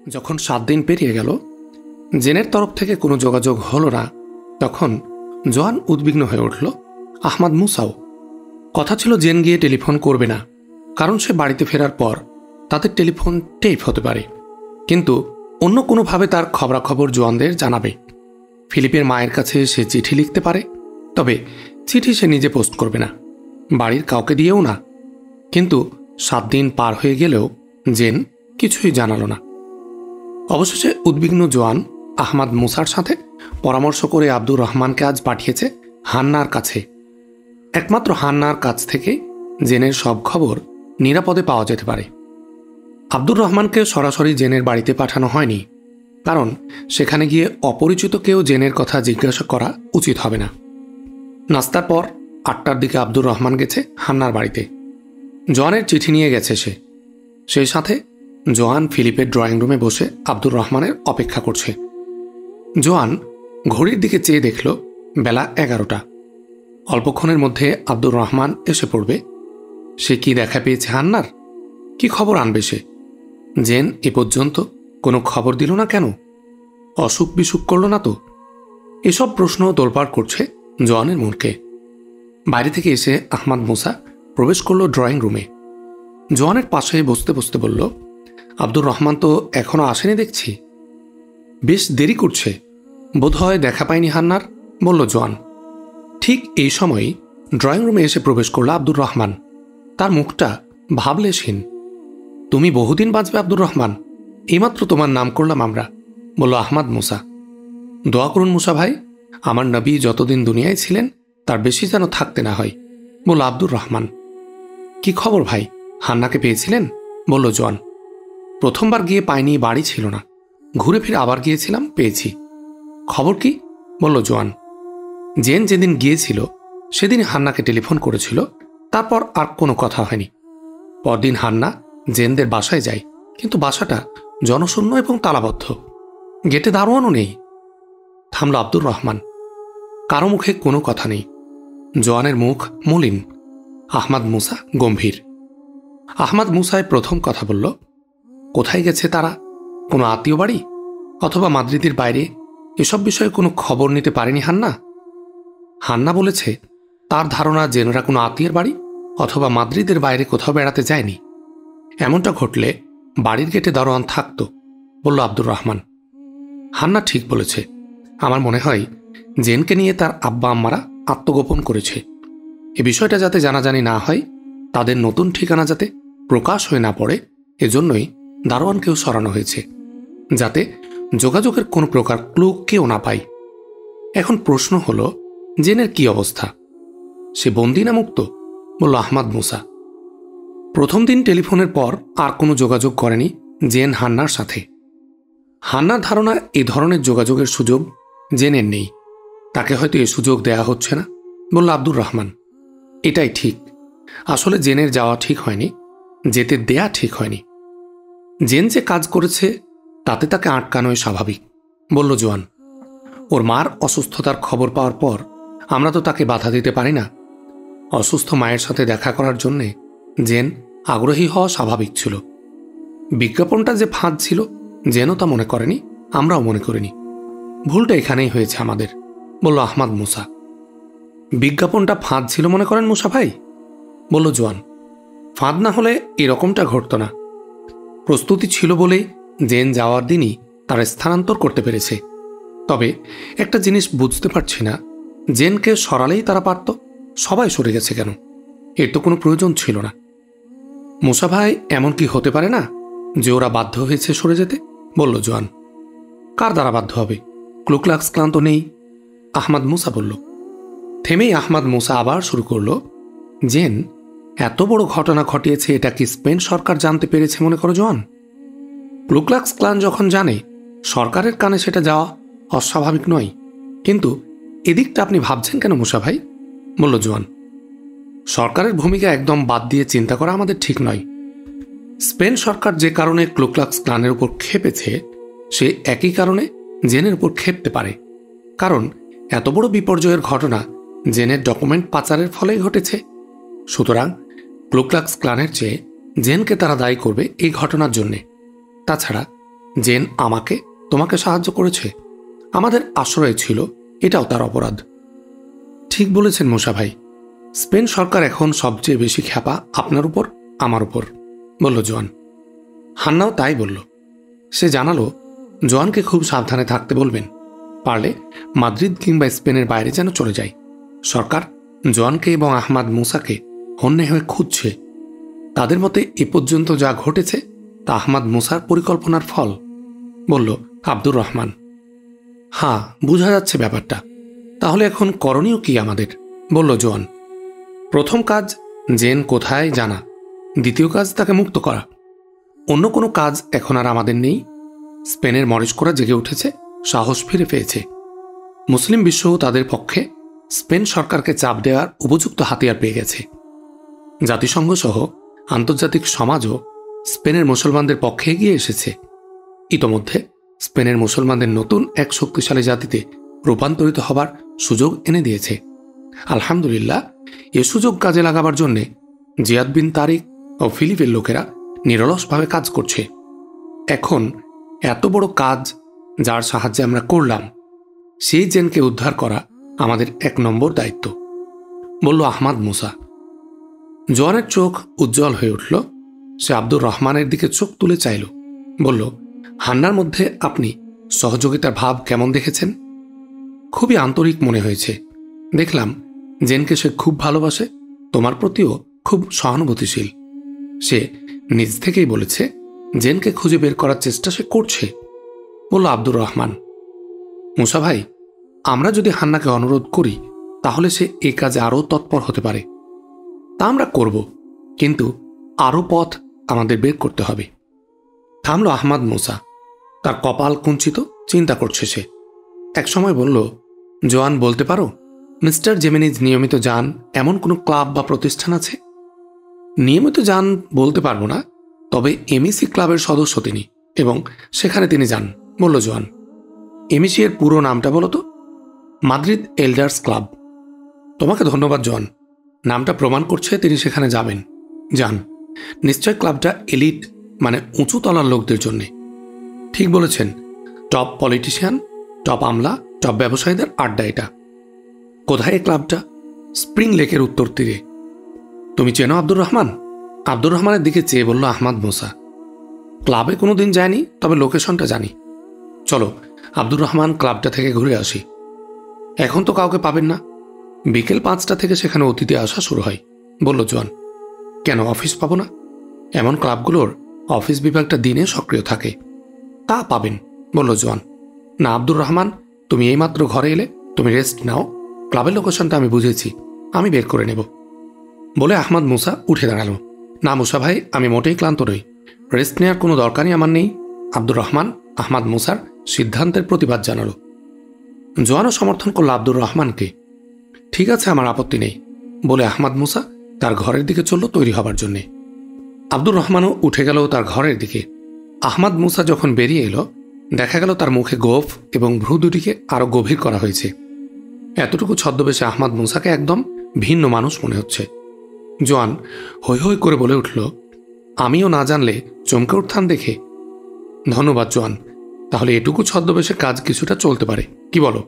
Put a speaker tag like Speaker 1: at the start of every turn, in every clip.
Speaker 1: যখন 7 দিন পেরিয়ে গেল, জেনের তরফ থেকে কোনো যোগাযোগ হলো না, তখন জোয়ান উদ্বিগ্ন হয়ে উঠল। আহমাদ মুসাও। কথা ছিল জেন গিয়ে টেলিফোন করবে না, কারণ সে বাড়িতে ফেরার পর তাদের টেলিফোন টেপ হতে পারে, কিন্তু অন্য কোনোভাবে তার খবরাখবর জোয়ানদের জানাবে। ফিলিপের মায়ের কাছে সে চিঠি লিখতে পারে, তবে চিঠি সে নিজে পোস্ট করবে না, বাড়ির কাউকে দিয়েও না। কিন্তু 7 দিন পার হয়ে গেলেও জেন কিছুই জানালো না। অবশেষে উদ্বিগ্ন জোয়ান আহমাদ মুসার সাথে পরামর্শ করে আব্দুর রহমানকে আজ পাঠিয়েছে হান্নার কাছে। একমাত্র হান্নার কাছ থেকে জেনের সব খবর নিরাপদে পাওয়া যেতে পারে। আব্দুর রহমানকে সরাসরি জেনের বাড়িতে পাঠানো হয়নি, কারণ সেখানে গিয়ে অপরিচিত কেউ জেনের কথা জিজ্ঞাসা করা উচিত হবে না। নাস্তার পর 8টার দিকে আব্দুর রহমান গেছে হান্নার বাড়িতে। জোয়ানের চিঠি নিয়ে গেছে সে। সেই সাথে জোয়ান ফিলিপের ড্রয়িং রুমে বসে আব্দুর রহমানের অপেক্ষা করছে। জোয়ান ঘড়ির দিকে চেয়ে দেখল বেলা 11টা। অল্পক্ষণের মধ্যে আব্দুর রহমান এসে পড়বে। সে কি দেখা পেয়েছে হান্নার? কি খবর আনবে সে? জেন এ পর্যন্ত কোনো খবর দিল না কেন? অসুখ বিসুখ করল না তো? এসব প্রশ্ন তোলপাড় করছে জোয়ানের মনকে। বাইরে থেকে এসে আহমাদ মুসা প্রবেশ করল ড্রয়িং রুমে। জোয়ানের পাশে বসতে বসতে বলল, আব্দুর রহমান তো এখনো আসেনি দেখছি। বেশ দেরি করছে, বোধহয় দেখা পায়নি হান্নার, বলল জোয়ান। ঠিক এই সময়ই ড্রয়িং রুমে এসে প্রবেশ করল আব্দুর রহমান। তার মুখটা ভাবলেশহীন। তুমি বহুদিন বাঁচবে আব্দুর রহমান, এইমাত্র তোমার নাম করলাম আমরা, বলল আহমাদ মুসা। দোয়া করুন মুসা ভাই, আমার নবী যতদিন দুনিয়ায় ছিলেন তার বেশি যেন থাকতে না হয়, বলল আব্দুর রহমান। কি খবর ভাই, হান্নাকে পেয়েছিলেন? বলল জোয়ান। প্রথমবার গিয়ে পাইনি, বাড়ি ছিল না, ঘুরে ফিরে আবার গিয়েছিলাম, পেয়েছি। খবর কি? বলল জোয়ান। জেন যেদিন গিয়েছিল সেদিন হান্নাকে টেলিফোন করেছিল, তারপর আর কোনো কথা হয়নি। পরদিন হান্না জেনদের বাসায় যায়, কিন্তু বাসাটা জনশূন্য এবং তালাবদ্ধ, গেটে দারোয়ানও নেই। থামল আব্দুর রহমান। কারো মুখে কোনো কথা নেই। জোয়ানের মুখ মলিন, আহমাদ মুসা গম্ভীর। আহমাদ মুসায় প্রথম কথা বলল, কোথায় গেছে তারা? কোনো আত্মীয় বাড়ি অথবা মাদ্রিদের বাইরে? এসব বিষয়ে কোনো খবর নিতে পারেনি হান্না? হান্না বলেছে তার ধারণা জেনরা কোনো আত্মীয়ের বাড়ি অথবা মাদ্রিদের বাইরে কোথাও বেড়াতে যায়নি। এমনটা ঘটলে বাড়ির গেটে দারোয়ান থাকত, বলল আব্দুর রহমান। হান্না ঠিক বলেছে। আমার মনে হয় জেনকে নিয়ে তার আব্বা আম্মারা আত্মগোপন করেছে। এ বিষয়টা যাতে জানাজানি না হয়, তাদের নতুন ঠিকানা যাতে প্রকাশ হয়ে না পড়ে, এজন্যই দারোয়ানকেও সরানো হয়েছে, যাতে যোগাযোগের কোনো প্রকার ক্লু কেউ না পায়। এখন প্রশ্ন হলো, জেনের কি অবস্থা? সে বন্দী না মুক্ত? বলল আহমাদ মুসা। প্রথম দিন টেলিফোনের পর আর কোনো যোগাযোগ করেনি জেন হান্নার সাথে। হান্নার ধারণা এ ধরনের যোগাযোগের সুযোগ জেনের নেই, তাকে হয়তো এ সুযোগ দেয়া হচ্ছে না, বলল আব্দুর রহমান। এটাই ঠিক। আসলে জেনের যাওয়া ঠিক হয়নি, যেতে দেয়া ঠিক হয়নি। জেন যে কাজ করেছে তাতে তাকে আটকানোই স্বাভাবিক, বলল জোয়ান। ওর মার অসুস্থতার খবর পাওয়ার পর আমরা তো তাকে বাধা দিতে পারি না। অসুস্থ মায়ের সাথে দেখা করার জন্যে জেন আগ্রহী হওয়া স্বাভাবিক ছিল। বিজ্ঞাপনটা যে ফাঁদ ছিল জেনও তা মনে করেনি, আমরাও মনে করিনি। ভুলটা এখানেই হয়েছে আমাদের, বলল আহমাদ মুসা। বিজ্ঞাপনটা ফাঁদ ছিল মনে করেন মুসা ভাই? বলল জোয়ান। ফাঁদ না হলে এরকমটা ঘটত না। প্রস্তুতি ছিল বলেই জেন যাওয়ার দিনই তারা স্থানান্তর করতে পেরেছে। তবে একটা জিনিস বুঝতে পারছি না, জেনকে সরালেই তারা পারত, সবাই সরে গেছে কেন? এর তো কোনো প্রয়োজন ছিল না। মুসা ভাই, এমন কি হতে পারে না যে ওরা বাধ্য হয়েছে সরে যেতে? বলল জোয়ান। কার দ্বারা বাধ্য হবে? ক্লুকলাক্স ক্লান তো নেই, আহমাদ মুসা বলল। থেমেই আহমাদ মুসা আবার শুরু করল, জেন এত বড় ঘটনা ঘটিয়েছে, এটা কি স্পেন সরকার জানতে পেরেছে মনে করো জোয়ান? ক্লুকলাক্স ক্লান যখন জানে, সরকারের কানে সেটা যাওয়া অস্বাভাবিক নয়। কিন্তু এদিকটা আপনি ভাবছেন কেন মুসা ভাই? বলল জোয়ান। সরকারের ভূমিকা একদম বাদ দিয়ে চিন্তা করা আমাদের ঠিক নয়। স্পেন সরকার যে কারণে ক্লুকলাক্স ক্লানের উপর ক্ষেপেছে, সে একই কারণে জেনের উপর ক্ষেপতে পারে। কারণ এত বড় বিপর্যয়ের ঘটনা জেনের ডকুমেন্ট পাচারের ফলেই ঘটেছে। সুতরাং ক্লুকলাক্স ক্লানের চেয়ে জেনকে তারা দায়ী করবে এই ঘটনার জন্যে। তাছাড়া জেন আমাকে তোমাকে সাহায্য করেছে, আমাদের আশ্রয়ে ছিল, এটাও তার অপরাধ। ঠিক বলেছেন মুসা ভাই, স্পেন সরকার এখন সবচেয়ে বেশি খ্যাপা আপনার উপর, আমার উপর, বলল জোয়ান। হান্নাও তাই বলল। সে জানালো জোয়ানকে খুব সাবধানে থাকতে বলবেন, পারলে মাদ্রিদ কিংবা স্পেনের বাইরে যেন চলে যায়। সরকার জোয়ানকে এবং আহমাদ মুসাকে হন্যে হয়ে খুঁজছে। তাদের মতে এ পর্যন্ত যা ঘটেছে তা আহমাদ মুসার পরিকল্পনার ফল, বলল আব্দুর রহমান। হ্যাঁ, বোঝা যাচ্ছে ব্যাপারটা। তাহলে এখন করণীয় কি আমাদের, বলল জোয়ান। প্রথম কাজ জেন কোথায় জানা, দ্বিতীয় কাজ তাকে মুক্ত করা। অন্য কোনো কাজ এখন আর আমাদের নেই। স্পেনের মরিস্কোরা জেগে উঠেছে, সাহস ফিরে পেয়েছে। মুসলিম বিশ্বও তাদের পক্ষে স্পেন সরকারকে চাপ দেওয়ার উপযুক্ত হাতিয়ার পেয়ে গেছে। জাতিসংঘ সহ আন্তর্জাতিক সমাজও স্পেনের মুসলমানদের পক্ষে এগিয়ে এসেছে। ইতোমধ্যে স্পেনের মুসলমানদের নতুন এক শক্তিশালী জাতিতে রূপান্তরিত হবার সুযোগ এনে দিয়েছে। আলহামদুলিল্লাহ, এ সুযোগ কাজে লাগাবার জন্যে জিয়াদ বিন তারিক ও ফিলিপের লোকেরা নিরলসভাবে কাজ করছে। এখন এত বড় কাজ যার সাহায্যে আমরা করলাম, সেই জেনকে উদ্ধার করা আমাদের 1 নম্বর দায়িত্ব, বলল আহমাদ মুসা। জোয়ানের চোখ উজ্জ্বল হয়ে উঠল। সে আব্দুর রহমানের দিকে চোখ তুলে চাইল, বলল, হান্নার মধ্যে আপনি সহযোগিতার ভাব কেমন দেখেছেন? খুবই আন্তরিক মনে হয়েছে। দেখলাম জেনকে সে খুব ভালোবাসে, তোমার প্রতিও খুব সহানুভূতিশীল। সে নিজ থেকেই বলেছে জেনকে খুঁজে বের করার চেষ্টা সে করছে, বলল আব্দুর রহমান। মুসা ভাই, আমরা যদি হান্নাকে অনুরোধ করি তাহলে সে এ কাজে আরও তৎপর হতে পারে। তা আমরা করব, কিন্তু আরও পথ আমাদের বের করতে হবে। থামল আহমাদ মুসা। তার কপাল কুঞ্চিত, চিন্তা করছে সে। একসময় বলল, জোয়ান, বলতে পারো মিস্টার জেমিনিজ নিয়মিত যান এমন কোনো ক্লাব বা প্রতিষ্ঠান আছে? নিয়মিত যান বলতে পারবো না, তবে এমইসি ক্লাবের সদস্য তিনি, এবং সেখানে তিনি যান, বলল জোয়ান। এমইসি এর পুরো নামটা বলো তো? Madrid elders club. তোমাকে ধন্যবাদ জোয়ান, নামটা প্রমাণ করছে তিনি সেখানে যাবেন। যান, নিশ্চয় ক্লাবটা এলিট, মানে উঁচু তলার লোকদের জন্যে। ঠিক বলেছেন, টপ পলিটিশিয়ান, টপ আমলা, টপ ব্যবসায়ীদের আড্ডা এটা। কোথায় এই ক্লাবটা? স্প্রিং লেকের উত্তর তীরে। তুমি চেনো আব্দুর রহমান? আব্দুর রহমানের দিকে চেয়ে বলল আহমাদ মুসা। ক্লাবে কোনোদিন যায়নি, তবে লোকেশনটা জানি। চলো আব্দুর রহমান, ক্লাবটা থেকে ঘুরে আসি। এখন তো কাউকে পাবেন না। বিকেল 5টা থেকে সেখানে অতিথি আসা শুরু হয়, বলল জোয়ান। কেন, অফিস পাবো না? এমন ক্লাবগুলোর অফিস বিভাগটা দিনে সক্রিয় থাকে। তা পাবেন, বলল জোয়ান। না আব্দুর রহমান, তুমি এইমাত্র ঘরে এলে, তুমি রেস্ট নাও। ক্লাবের লোকেশনটা আমি বুঝেছি, আমি বের করে নেব, বলে আহমাদ মুসা উঠে দাঁড়ালো। না মুসা ভাই, আমি মোটেই ক্লান্ত নই, রেস্ট নেওয়ার কোনো দরকারই আমার নেই। আব্দুর রহমান আহমাদ মুসার সিদ্ধান্তের প্রতিবাদ জানালো। জোয়ানও সমর্থন করল আব্দুর রহমানকে। ঠিক আছে, আমার আপত্তি নেই, বলে আহমাদ মুসা তার ঘরের দিকে চলল তৈরি হবার জন্যে। আব্দুর রহমানও উঠে গেল তার ঘরের দিকে। আহমাদ মুসা যখন বেরিয়ে এলো, দেখা গেল তার মুখে গোঁফ এবং ভ্রু দুটিকে আরো গভীর করা হয়েছে। এতটুকু ছদ্মবেশে আহমাদ মুসাকে একদম ভিন্ন মানুষ মনে হচ্ছে। জোয়ান হৈ হৈ করে বলে উঠল, আমিও না জানলে চমকে উঠতাম দেখে। ধন্যবাদ জোয়ান, তাহলে এটুকু ছদ্মবেশে কাজ কিছুটা চলতে পারে, কি বলো?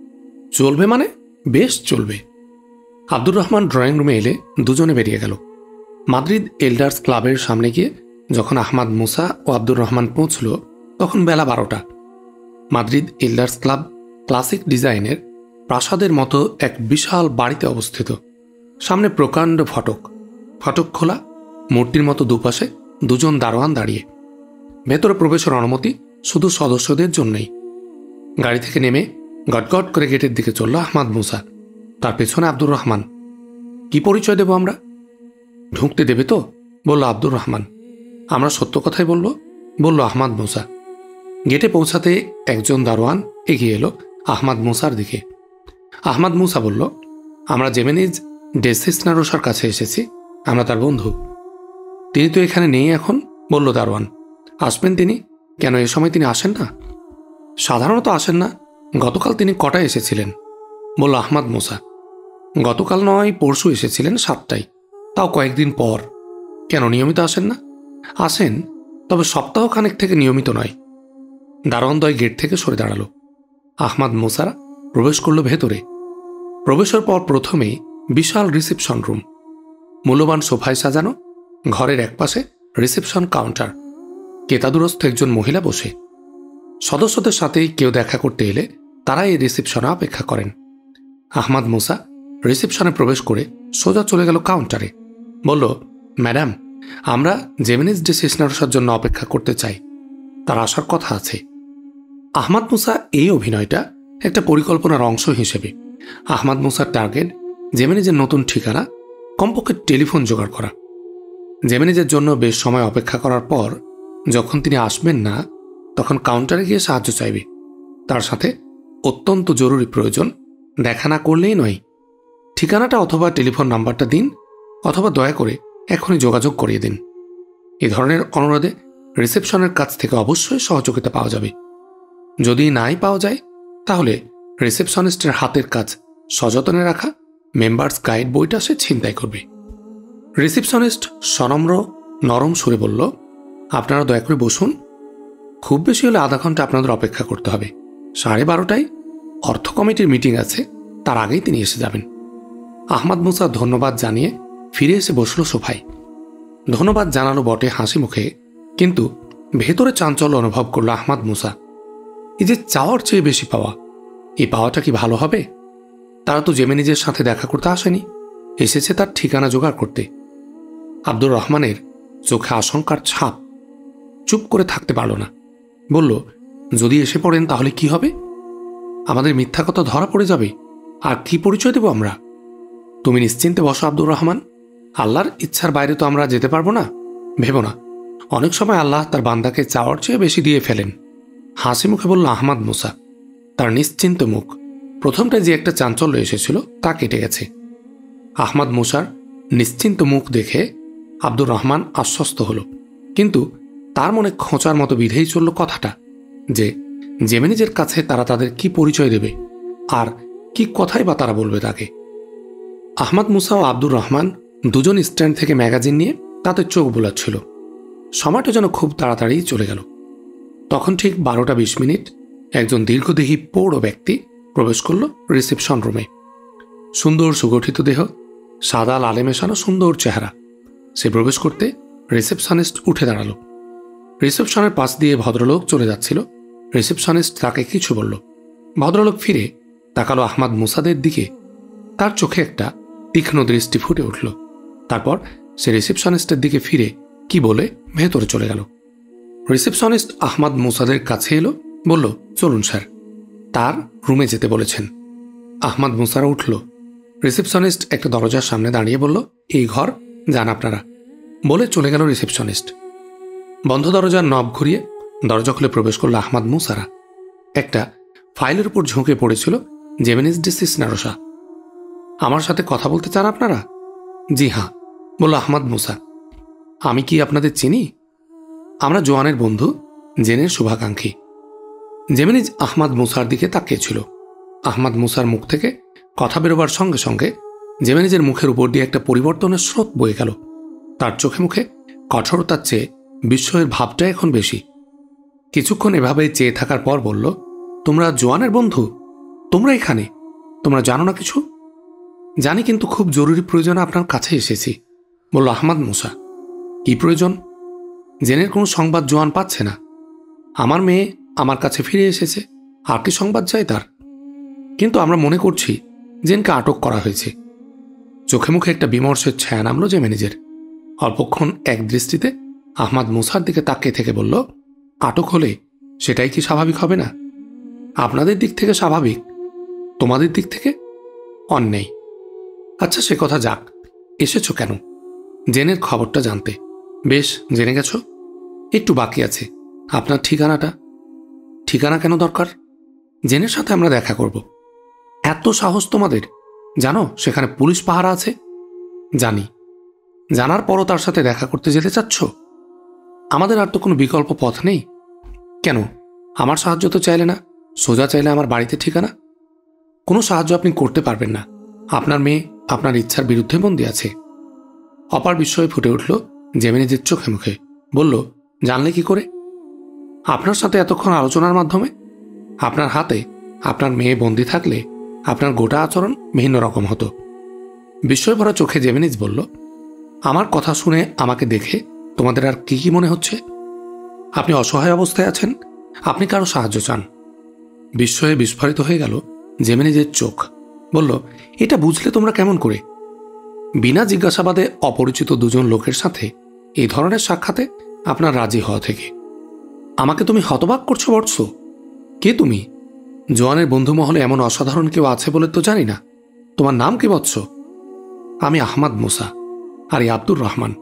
Speaker 1: চলবে মানে? বেশ চলবে। আব্দুর রহমান ড্রয়িং রুমে এলে দুজনে বেরিয়ে গেল। মাদ্রিদ এল্ডার্স ক্লাবের সামনে গিয়ে যখন আহমাদ মুসা ও আব্দুর রহমান পৌঁছল, তখন বেলা 12টা। মাদ্রিদ এল্ডার্স ক্লাব ক্লাসিক ডিজাইনের প্রাসাদের মতো এক বিশাল বাড়িতে অবস্থিত। সামনে প্রকাণ্ড ফটক, ফটক খোলা, মূর্তির মতো দুপাশে দুজন দারোয়ান দাঁড়িয়ে। ভেতরে প্রবেশের অনুমতি শুধু সদস্যদের জন্যই। গাড়ি থেকে নেমে গটগট করে গেটের দিকে চলল আহমাদ মুসা, তার পেছনে আব্দুর রহমান। কি পরিচয় দেব আমরা? ঢুকতে দেবে তো, বলল আব্দুর রহমান। আমরা সত্য কথাই বলবো, বলল আহমাদ মুসা। গেটে পৌঁছাতে একজন দারোয়ান এগিয়ে এলো আহমাদ মুসার দিকে। আহমাদ মুসা বলল, আমরা জেমেনিজ ডে সিসনারোসার কাছে এসেছি, আমরা তার বন্ধু। তিনি তো এখানে নেই এখন, বলল দারোয়ান। আসবেন তিনি? কেন, এ সময় তিনি আসেন না? সাধারণত আসেন না, গতকাল তিনি কটায় এসেছিলেন, বলল আহমাদ মুসা। গতকাল নয়, পরশু এসেছিলেন 7টায়, তাও কয়েকদিন পর। কেন, নিয়মিত আসেন না? আসেন, তবে সপ্তাহখানেক থেকে নিয়মিত নয়। দারোয়ানদ্বয় গেট থেকে সরে দাঁড়ালো। আহমাদ মুসারা প্রবেশ করল ভেতরে। প্রবেশের পর প্রথমেই বিশাল রিসেপশন রুম, মূল্যবান সোফায় সাজানো। ঘরের একপাশে রিসেপশন কাউন্টার, কেতাদুরস্থ একজন মহিলা বসে। সদস্যদের সাথেই কেউ দেখা করতে এলে তারা এই রিসেপশনে অপেক্ষা করেন। আহমাদ মুসা রিসেপশনে প্রবেশ করে সোজা চলে গেল কাউন্টারে। বলল, ম্যাডাম, আমরা জেমিনিজ ডি সিসনারোসার জন্য অপেক্ষা করতে চাই, তার আসার কথা আছে। আহমাদ মুসা এই অভিনয়টা একটা পরিকল্পনার অংশ হিসেবে। আহমাদ মুসার টার্গেট জেমিনিজের নতুন ঠিকানা, কমপক্ষে টেলিফোন জোগাড় করা। জেমিনিজের জন্য বেশ সময় অপেক্ষা করার পর যখন তিনি আসবেন না, তখন কাউন্টারে গিয়ে সাহায্য চাইবে। তার সাথে অত্যন্ত জরুরি প্রয়োজন, দেখা না করলেই নয়। ঠিকানাটা অথবা টেলিফোন নাম্বারটা দিন, অথবা দয়া করে এখনই যোগাযোগ করিয়ে দিন। এ ধরনের অনুরোধে রিসেপশনের কাছ থেকে অবশ্যই সহযোগিতা পাওয়া যাবে। যদি নাই পাওয়া যায়, তাহলে রিসেপশনিস্টের হাতের কাজ সযত্নে রাখা মেম্বার্স গাইড বইটা সে ছিনতাই করবে। রিসেপশনিস্ট সনম্র নরম সুরে বলল, আপনারা দয়া করে বসুন, খুব বেশি হলে আধা ঘন্টা আপনাদের অপেক্ষা করতে হবে। 12:30টায় অর্থ কমিটির মিটিং আছে, তার আগেই তিনি এসে যাবেন। আহমাদ মুসা ধন্যবাদ জানিয়ে ফিরে এসে বসল সোফায়। ধন্যবাদ জানালো বটে হাসি মুখে, কিন্তু ভেতরে চাঞ্চল্য অনুভব করল আহমাদ মুসা। এই যে চাওয়ার চেয়ে বেশি পাওয়া, এই পাওয়াটা কি ভালো হবে? তারা তো জেমিনিজের সাথে দেখা করতে আসেনি, এসেছে তার ঠিকানা জোগাড় করতে। আব্দুর রহমানের চোখে আশঙ্কার ছাপ। চুপ করে থাকতে পারল না। বলল, যদি এসে পড়েন তাহলে কি হবে? আমাদের মিথ্যা কথা ধরা পড়ে যাবে, আর কি পরিচয় দেব আমরা? তুমি নিশ্চিন্তে বসো আব্দুর রহমান, আল্লাহর ইচ্ছার বাইরে তো আমরা যেতে পারবো না। ভেবো না, অনেক সময় আল্লাহ তার বান্দাকে চাওয়ার চেয়ে বেশি দিয়ে ফেলেন। হাসি মুখে বলল আহমাদ মুসা। তার নিশ্চিন্ত মুখ, প্রথমটায় যে একটা চাঞ্চল্য এসেছিল তা কেটে গেছে। আহমাদ মুসার নিশ্চিন্ত মুখ দেখে আব্দুর রহমান আশ্বস্ত হল, কিন্তু তার মনে খোঁচার মতো বিধেই চলল কথাটা যে জেমিনিজের কাছে তারা তাদের কি পরিচয় দেবে, আর কি কথাই বা তারা বলবে তাকে। আহমাদ মুসা ও আব্দুর রহমান দুজন স্ট্যান্ড থেকে ম্যাগাজিন নিয়ে তাতে চোখ বোলাচ্ছিল। সময়টা যেন খুব তাড়াতাড়ি চলে গেল। তখন ঠিক 12:20 একজন দীর্ঘদেহী পৌঢ় ব্যক্তি প্রবেশ করল রিসেপশন রুমে। সুন্দর সুগঠিত দেহ, সাদা লালে মেশানো সুন্দর চেহারা। সে প্রবেশ করতে রিসেপশনিস্ট উঠে দাঁড়ালো। রিসেপশনের পাশ দিয়ে ভদ্রলোক চলে যাচ্ছিল। রিসেপশনিস্ট তাকে কিছু বলল। ভদ্রলোক ফিরে তাকালো আহমাদ মুসাদের দিকে। তার চোখে একটা তীক্ষ্ণ দৃষ্টি ফুটে উঠল। তারপর সে রিসেপশনিস্টের দিকে ফিরে কি বলে ভেতরে চলে গেল। রিসেপশনিস্ট আহমাদ মুসাদের কাছে এলো, বলল, চলুন স্যার, তার রুমে যেতে বলেছেন। আহমাদ মুসারা উঠল। রিসেপশনিস্ট একটা দরজার সামনে দাঁড়িয়ে বলল, এই ঘর, যান আপনারা, বলে চলে গেল রিসেপশনিস্ট। বন্ধ দরজার নব ঘুরিয়ে দরজা খুলে প্রবেশ করল আহমাদ মুসারা। একটা ফাইলের উপর ঝুঁকে পড়েছিল জেমিনিজ ডি সিসনারোসা। আমার সাথে কথা বলতে চান আপনারা? জি হ্যাঁ, বলল আহমাদ মুসা। আমি কি আপনাদের চিনি? আমরা জোয়ানের বন্ধু, জেনের শুভাকাঙ্ক্ষী। জেমিনিজ আহমাদ মুসার দিকে তাকিয়েছিল। আহমাদ মুসার মুখ থেকে কথা বেরোবার সঙ্গে সঙ্গে জেমিনিজের মুখের উপর দিয়ে একটা পরিবর্তনের স্রোত বয়ে গেল। তার চোখে মুখে কঠোরতার চেয়ে বিস্ময়ের ভাবটা এখন বেশি। কিছুক্ষণ এভাবে চেয়ে থাকার পর বলল, তোমরা জোয়ানের বন্ধু? তোমরা এখানে? তোমরা জানো না কিছু? জানি, কিন্তু খুব জরুরি প্রয়োজনে আপনার কাছে এসেছি, বলল আহমাদ মুসা। কি প্রয়োজন? জেনের কোনো সংবাদ জোয়ান পাচ্ছে না। আমার মেয়ে আমার কাছে ফিরে এসেছে, আর কি সংবাদ চাই তার? কিন্তু আমরা মনে করছি জেনকে আটক করা হয়েছে। চোখে মুখে একটা বিমর্ষের ছায়া নামল জেমিনিজের। অল্পক্ষণ এক দৃষ্টিতে আহমাদ মুসার দিকে তাকিয়ে থেকে বলল, আটক হলে সেটাই কি স্বাভাবিক হবে না? আপনাদের দিক থেকে স্বাভাবিক, তোমাদের দিক থেকে অন্যায়। আচ্ছা, সে কথা যাক, এসেছ কেন? জেনের খবরটা জানতে। বেশ, জেনে গেছ? একটু বাকি আছে। আপনার ঠিকানাটা? ঠিকানা কেন দরকার? জেনের সাথে আমরা দেখা করব। এত সাহস তোমাদের? জানো সেখানে পুলিশ পাহারা আছে? জানি। জানার পরও তার সাথে দেখা করতে যেতে চাচ্ছ? আমাদের আর তো কোনো বিকল্প পথ নেই। কেন? আমার সাহায্য তো চাইলে না, সোজা চাইলে আমার বাড়িতে ঠিকানা। কোনো সাহায্য আপনি করতে পারবেন না। আপনার মেয়ে আপনার ইচ্ছার বিরুদ্ধে বন্দী আছে। অপার বিস্ময়ে ফুটে উঠল জেমিনিজের চোখে মুখে। বলল, জানলে কি করে? আপনার সাথে এতক্ষণ আলোচনার মাধ্যমে? আপনার হাতে আপনার মেয়ে বন্দী থাকলে আপনার গোটা আচরণ ভিন্ন রকম হতো। বিস্ময় ভরা চোখে জেমিনিজ বলল, আমার কথা শুনে আমাকে দেখে তোমাদের আর কি মনে হচ্ছে? আপনি অসহায় অবস্থায় আছেন, আপনি কারো সাহায্য চান। বিস্ময়ে বিস্ফোরিত হয়ে গেল জেমিনিজের চোখ। বলল, এটা বুঝলে তোমরা কেমন করে? বিনা জিজ্ঞাসাবাদে অপরিচিত দুজন লোকের সাথে এই ধরনের সাক্ষাতে আপনার রাজি হওয়া থেকে। আমাকে তুমি হতবাক করছো বৎস? কে তুমি? জোয়ানের বন্ধু মহলে এমন অসাধারণ কেউ আছে বলে তো জানি না। তোমার নাম কি বৎস? আমি আহমাদ মুসা, আর এই আব্দুর রহমান।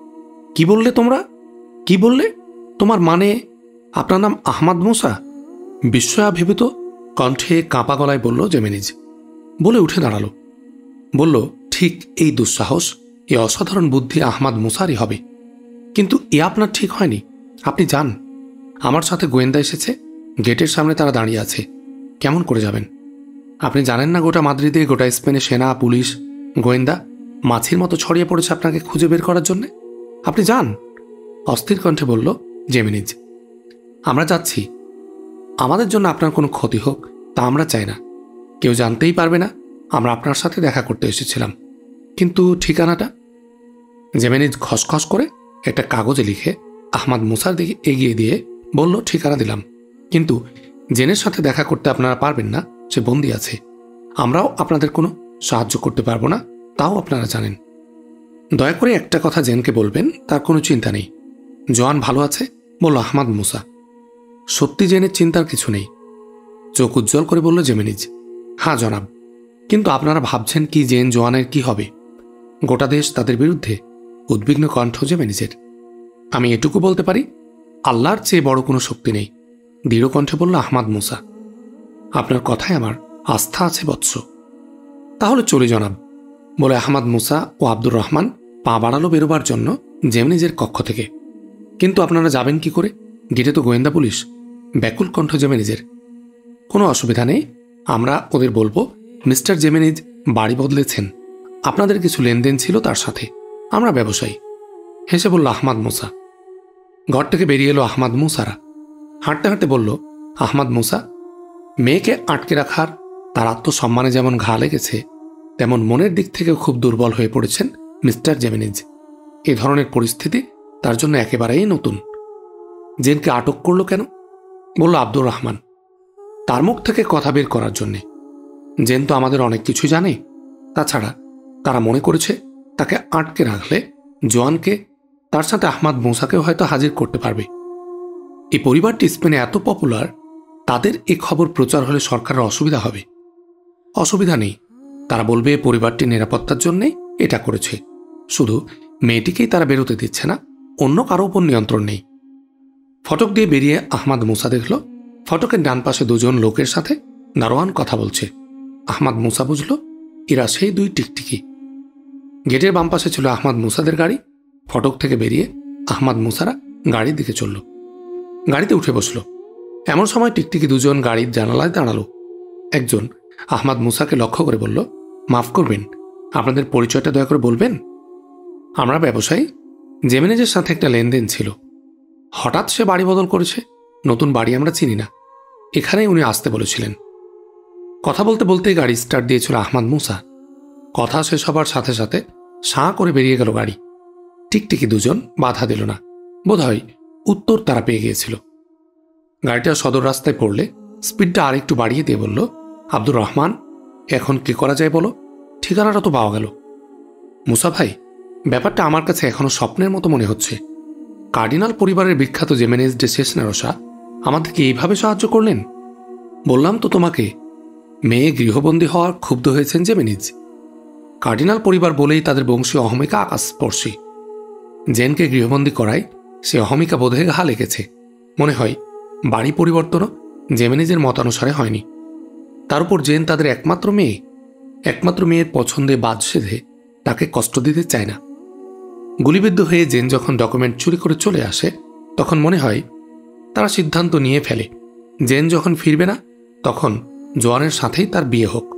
Speaker 1: কি বললে তোমরা? কি বললে? তোমার মানে আপনার নাম আহমাদ মুসা? বিস্ময়াভিভূত কণ্ঠে কাঁপা গলায় বলল জেমিনিজ। বলে উঠে দাঁড়ালো। বলল, ঠিক এই দুঃসাহস, এই অসাধারণ বুদ্ধি আহমাদ মুসারই হবে। কিন্তু এ আপনার ঠিক হয়নি। আপনি যান। আমার সাথে গোয়েন্দা এসেছে, গেটের সামনে তারা দাঁড়িয়ে আছে। কেমন করে যাবেন? আপনি জানেন না গোটা মাদ্রিদে, গোটা স্পেনে সেনা, পুলিশ, গোয়েন্দা মাছির মতো ছড়িয়ে পড়েছে আপনাকে খুঁজে বের করার জন্য? আপনি যান। অস্থির কণ্ঠে বলল জেমিনিজ। আমরা যাচ্ছি। আমাদের জন্য আপনার কোনো ক্ষতি হোক তা আমরা চাই না। কেউ জানতেই পারবে না আমরা আপনার সাথে দেখা করতে এসেছিলাম। কিন্তু ঠিকানাটা? জেমিনিজ খসখস করে একটা কাগজে লিখে আহমাদ মুসার দিকে এগিয়ে দিয়ে বলল, ঠিকানা দিলাম, কিন্তু জেনের সাথে দেখা করতে আপনারা পারবেন না, সে বন্দী আছে। আমরাও আপনাদের কোনো সাহায্য করতে পারবো না, তাও আপনারা জানেন। দয়া করে একটা কথা জেনকে বলবেন, তার কোনো চিন্তা নেই। জোয়ান ভালো আছে, বলল আহমাদ মুসা। সত্যি জেনের চিন্তার কিছু নেই, চোখ উজ্জ্বল করে বলল জেমিনিজ। হ্যাঁ জনাব, কিন্তু আপনারা ভাবছেন কি জেন জোয়ানের কি হবে? গোটা দেশ তাদের বিরুদ্ধে। উদ্বিগ্ন কণ্ঠ জেমিনিজের। আমি এটুকু বলতে পারি, আল্লাহর চেয়ে বড় কোনো শক্তি নেই, দৃঢ় কণ্ঠে বলল আহমাদ মুসা। আপনার কথায় আমার আস্থা আছে বৎস। তাহলে চলি জনাব, বলে আহমাদ মুসা ও আব্দুর রহমান পা বাড়ালো বেরোবার জন্য জেমিনিজের কক্ষ থেকে। কিন্তু আপনারা যাবেন কি করে? গেটে তো গোয়েন্দা পুলিশ। ব্যাকুল কণ্ঠ জেমিনিজের। কোনো অসুবিধা নেই, আমরা ওদের বলবো মিস্টার জেমিনিজ বাড়ি বদলেছেন, আপনাদের কিছু লেনদেন ছিল তার সাথে, আমরা ব্যবসায়ী। হেসে বলল আহমাদ মুসা। ঘর থেকে বেরিয়ে এলো আহমাদ মুসারা। হাঁটতে হাঁটতে বলল আহমাদ মুসা, মেয়েকে আটকে রাখার তার আত্মসম্মানে যেমন ঘা লেগেছে, তেমন মনের দিক থেকে খুব দুর্বল হয়ে পড়েছেন মিস্টার জেমিনিজ। এ ধরনের পরিস্থিতি তার জন্য একেবারেই নতুন। জেনকে আটক করল কেন? বলল আব্দুর রহমান। তার মুখ থেকে কথা বের করার জন্যে। জেন তো আমাদের অনেক কিছু জানে। তাছাড়া তারা মনে করেছে তাকে আটকে রাখলে জোয়ানকে, তার সাথে আহমাদ মুসাকেও হয়তো হাজির করতে পারবে। এই পরিবারটি স্পেনে এত পপুলার, তাদের এ খবর প্রচার হলে সরকারের অসুবিধা হবে। অসুবিধা নেই, তারা বলবে পরিবারটির নিরাপত্তার জন্যেই এটা করেছে। শুধু মেয়েটিকেই তারা বেরোতে দিচ্ছে না, অন্য কারো উপর নিয়ন্ত্রণ নেই। ফটক দিয়ে বেরিয়ে আহমাদ মুসা দেখল ফটকের ডান পাশে দুজন লোকের সাথে দারোয়ান কথা বলছে। আহমাদ মুসা বুঝল এরা সেই দুই টিকটিকি। গেটের বাম পাশে ছিল আহমাদ মুসাদের গাড়ি। ফটক থেকে বেরিয়ে আহমাদ মুসারা গাড়ির দিকে চলল। গাড়িতে উঠে বসল। এমন সময় টিকটিকি দুজন গাড়ির জানালায় দাঁড়ালো। একজন আহমাদ মুসাকে লক্ষ্য করে বলল, মাফ করবেন, আপনাদের পরিচয়টা দয়া করে বলবেন? আমরা ব্যবসায়ী, জেমিনিজের সাথে একটা লেনদেন ছিল। হঠাৎ সে বাড়ি বদল করেছে, নতুন বাড়ি আমরা চিনি না, এখানেই উনি আসতে বলেছিলেন। কথা বলতে বলতেই গাড়ি স্টার্ট দিয়েছিল আহমাদ মুসা। কথা শেষ হবার সাথে সাথে সাঁ করে বেরিয়ে গেল গাড়ি। টিকটিকি দুজন বাধা দিল না, বোধহয় উত্তর তারা পেয়ে গিয়েছিল। গাড়িটা সদর রাস্তায় পড়লে স্পিডটা আরেকটু বাড়িয়ে দিয়ে বলল, আব্দুর রহমান, এখন কি করা যায় বলো? ঠিকানাটা তো পাওয়া গেল। মুসা ভাই, ব্যাপারটা আমার কাছে এখনো স্বপ্নের মতো মনে হচ্ছে। কার্ডিনাল পরিবারের বিখ্যাত জেমেনেজ ডে সেসনারোসা আমাদেরকে এইভাবে সাহায্য করলেন। বললাম তো তোমাকে, মেয়ে গৃহবন্দী হওয়ার ক্ষুব্ধ হয়েছেন জেমেনিজ। কার্ডিনাল পরিবার বলেই তাদের বংশীয় অহমিকা আকাশস্পর্শী। জেনকে গৃহবন্দী করায় সে অহমিকা বোধে ঘা লেগেছে। মনে হয় বাড়ি পরিবর্তনও জেমেনিজের মতানুসারে হয়নি। তার উপর জেন তাদের একমাত্র মেয়ের পছন্দে বাদ সেধে তাকে কষ্ট দিতে চায় না। গুলিবিদ্ধ হয়ে জেন যখন ডকুমেন্ট চুরি করে চলে আসে, তখন মনে হয় তারা সিদ্ধান্ত নিয়ে ফেলে জেন যখন ফিরবে না, তখন জোয়ানের সাথেই তার বিয়ে হোক।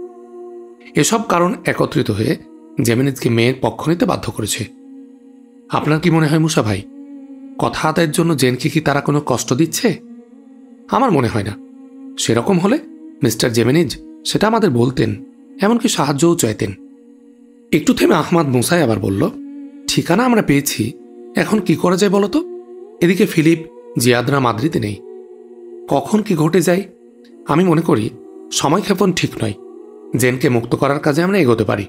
Speaker 1: এসব কারণ একত্রিত হয়ে জেমিনিজকে মেয়ের পক্ষ নিতে বাধ্য করেছে। আপনার কি মনে হয় মুসা ভাই, কথা আদায়ের জন্য জেনকে কি তারা কোনো কষ্ট দিচ্ছে? আমার মনে হয় না। সেরকম হলে মিস্টার জেমেনিজ সেটা আমাদের বলতেন, এমনকি সাহায্যও চাইতেন। একটু থেমে আহমাদ মুসাই আবার বলল, ঠিকানা আমরা পেয়েছি, এখন কি করা যায় বলতো? এদিকে ফিলিপ, জিয়াদরা মাদ্রিদে নেই। কখন কি ঘটে যায়? আমি মনে করি সময়ক্ষেপণ ঠিক নয়। জেনকে মুক্ত করার কাজে আমরা এগোতে পারি।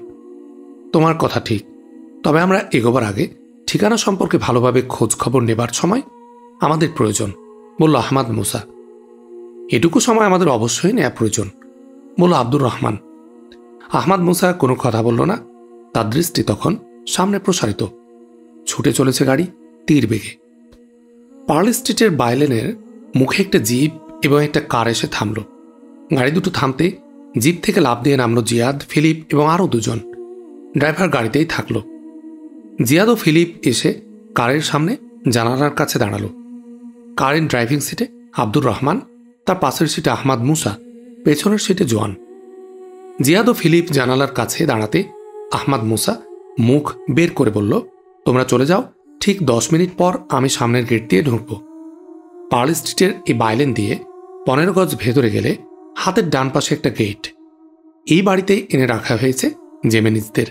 Speaker 1: তোমার কথা ঠিক, তবে আমরা এগোবার আগে ঠিকানা সম্পর্কে ভালোভাবে খোঁজ খবর নেবার সময় আমাদের প্রয়োজন, বলল আহমাদ মুসা। এটুকু সময় আমাদের অবশ্যই নেওয়া প্রয়োজন, বলল আব্দুর রহমান। আহমাদ মুসা কোনো কথা বলল না। তার দৃষ্টি তখন সামনে প্রসারিত। ছুটে চলেছে গাড়ি তীর বেগে। পার্ল স্ট্রিটের বাইলেনের মুখে একটা জিপ এবং একটা কার এসে থামল। গাড়ি দুটো থামতে জিপ থেকে লাফ দিয়ে নামল জিয়াদ, ফিলিপ এবং আরও দুজন। ড্রাইভার গাড়িতেই থাকল। জিয়াদ ও ফিলিপ এসে কারের সামনে জানালার কাছে দাঁড়ালো। কারের ড্রাইভিং সিটে আব্দুর রহমান, তার পাশের সিটে আহমাদ মুসা, পেছনের সিটে জোয়ান। জিয়াদ ও ফিলিপ জানালার কাছে দাঁড়াতে আহমাদ মুসা মুখ বের করে বলল, তোমরা চলে যাও, ঠিক 10 মিনিট পর আমি সামনের গেট দিয়ে ঢুকব। পার্ল স্ট্রিটের এই বাইলেন দিয়ে 15 গজ ভেতরে গেলে হাতের ডান পাশে একটা গেট। এই বাড়িতে এনে রাখা হয়েছে জেমেনিজদের।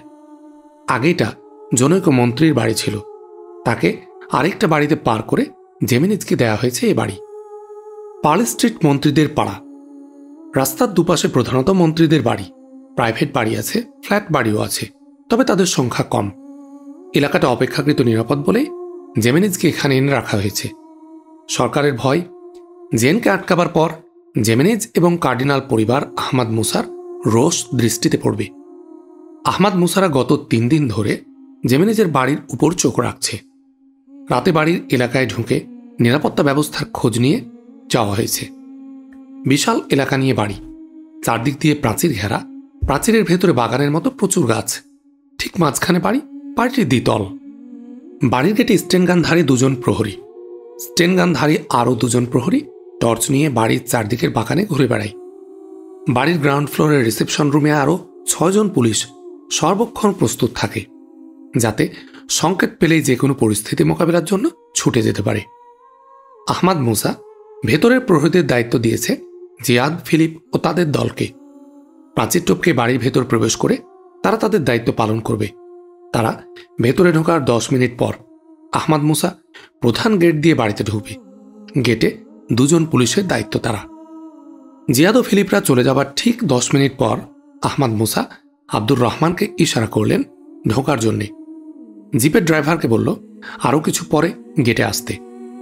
Speaker 1: আগেটা জনৈক মন্ত্রীর বাড়ি ছিল, তাকে আরেকটা বাড়িতে পার করে জেমেনিজকে দেয়া হয়েছে এ বাড়ি। পার্ল স্ট্রিট মন্ত্রীদের পাড়া। রাস্তার দুপাশে প্রধানত মন্ত্রীদের বাড়ি। প্রাইভেট বাড়ি আছে, ফ্ল্যাট বাড়িও আছে, তবে তাদের সংখ্যা কম। এলাকাটা অপেক্ষাকৃত নিরাপদ বলে জেমেনিজকে এখানে এনে রাখা হয়েছে। সরকারের ভয় জেনকে আটকাবার পর জেমেনিজ এবং কার্ডিনাল পরিবার আহমাদ মুসার রোষ দৃষ্টিতে পড়বে। আহমাদ মুসারা গত 3 দিন ধরে জেমেনিজের বাড়ির উপর চোখ রাখছে। রাতে বাড়ির এলাকায় ঢুকে নিরাপত্তা ব্যবস্থার খোঁজ নিয়ে যাওয়া হয়েছে। বিশাল এলাকা নিয়ে বাড়ি, চারদিক দিয়ে প্রাচীর ঘেরা। প্রাচীরের ভেতরে বাগানের মতো প্রচুর গাছ। ঠিক মাঝখানে বাড়ি, বাড়িটির দ্বিতল। বাড়ির গেটে স্টেনগানধারী 2 প্রহরী। স্টেনগানধারী আরও 2 প্রহরী টর্চ নিয়ে বাড়ির চারদিকের বাগানে ঘুরে বেড়ায়। বাড়ির গ্রাউন্ড ফ্লোরের রিসেপশন রুমে আরও 6 পুলিশ সর্বক্ষণ প্রস্তুত থাকে, যাতে সংকেত পেলেই যে কোনো পরিস্থিতি মোকাবিলার জন্য ছুটে যেতে পারে। আহমাদ মুসা ভেতরের প্রহরীদের দায়িত্ব দিয়েছে জিয়াদ, ফিলিপ ও তাদের দলকে। প্রাচীর টপকে বাড়ির ভেতর প্রবেশ করে তারা তাদের দায়িত্ব পালন করবে। তারা ভেতরে ঢোকার 10 মিনিট পর আহমাদ মুসা প্রধান গেট দিয়ে বাড়িতে ঢুকবে। গেটে 2 পুলিশের দায়িত্ব তারা। জিয়াদ ও ফিলিপরা চলে যাবার ঠিক 10 মিনিট পর আহমাদ মুসা আব্দুর রহমানকে ইশারা করলেন ঢোকার জন্যে। জিপের ড্রাইভারকে বলল আরও কিছু পরে গেটে আসতে।